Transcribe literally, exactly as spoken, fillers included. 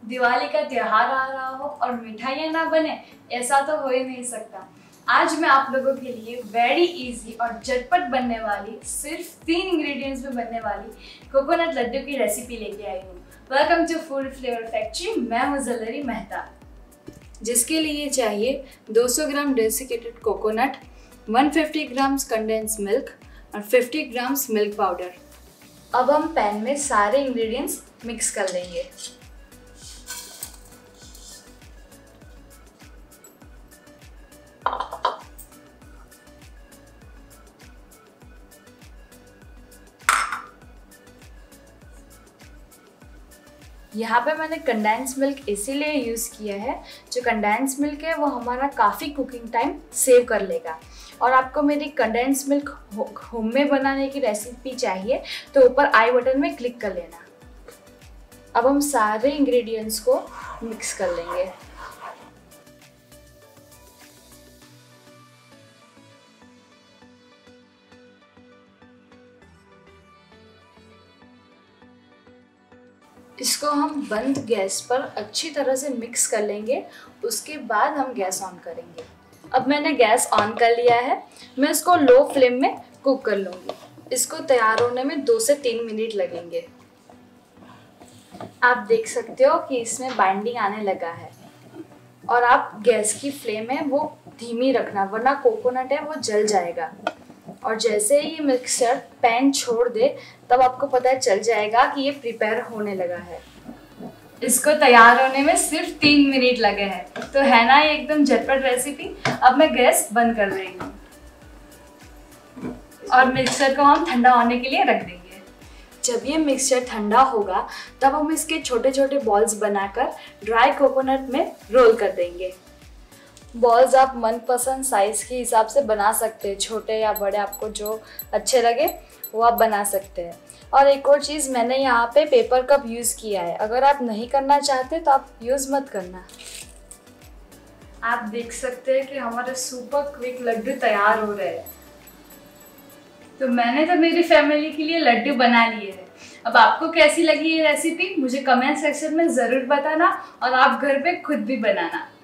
दिवाली का त्योहार आ रहा हो और मिठाइयाँ ना बने, ऐसा तो हो ही नहीं सकता। आज मैं आप लोगों के लिए वेरी इजी और झटपट बनने वाली, सिर्फ तीन इंग्रेडिएंट्स में बनने वाली कोकोनट लड्डू की रेसिपी लेके आई हूँ। Welcome to food flavour factory. मैं हूँ ज़लरी मेहता। जिसके लिए चाहिए दो सौ ग्राम डेसिकेटेड कोकोनट, एक सौ पचास ग्राम्स कंडेंस मिल्क और पचास ग्राम्स मिल्क पाउडर। अब हम पैन में सारे इंग्रेडिएंट्स मिक्स कर लेंगे। यहाँ पे मैंने कंडेंस मिल्क इसीलिए यूज़ किया है, जो कंडेंस मिल्क है वो हमारा काफ़ी कुकिंग टाइम सेव कर लेगा। और आपको मेरी कंडेंस मिल्क होम में बनाने की रेसिपी चाहिए तो ऊपर आई बटन में क्लिक कर लेना। अब हम सारे इंग्रेडिएंट्स को मिक्स कर लेंगे। इसको हम बंद गैस पर अच्छी तरह से मिक्स कर लेंगे। उसके बाद हम गैस ऑन करेंगे। अब मैंने गैस ऑन कर लिया है। मैं इसको लो फ्लेम में कुक कर लूँगी। इसको तैयार होने में दो से तीन मिनट लगेंगे। आप देख सकते हो कि इसमें बाइंडिंग आने लगा है। और आप गैस की फ्लेम है वो धीमी रखना, वरना कोकोनट है वो जल जाएगा। और जैसे ही मिक्सचर पैन छोड़ दे तब आपको पता चल जाएगा कि ये प्रिपेयर होने लगा है। इसको तैयार होने में सिर्फ तीन मिनट लगे हैं। तो है ना ये एकदम झटपट रेसिपी। अब मैं गैस बंद कर देंगी और मिक्सचर को हम ठंडा होने के लिए रख देंगे। जब ये मिक्सचर ठंडा होगा तब हम इसके छोटे छोटे बॉल्स बनाकर ड्राई कोकोनट में रोल कर देंगे। बॉल्स आप मनपसंद साइज़ के हिसाब से बना सकते हैं, छोटे या बड़े, आपको जो अच्छे लगे वो आप बना सकते हैं। और एक और चीज़, मैंने यहाँ पे पेपर कप यूज़ किया है। अगर आप नहीं करना चाहते तो आप यूज़ मत करना। आप देख सकते हैं कि हमारे सुपर क्विक लड्डू तैयार हो रहे हैं। तो मैंने तो मेरी फैमिली के लिए लड्डू बना लिए हैं। अब आपको कैसी लगी ये रेसिपी मुझे कमेंट सेक्शन में ज़रूर बताना और आप घर पे खुद भी बनाना।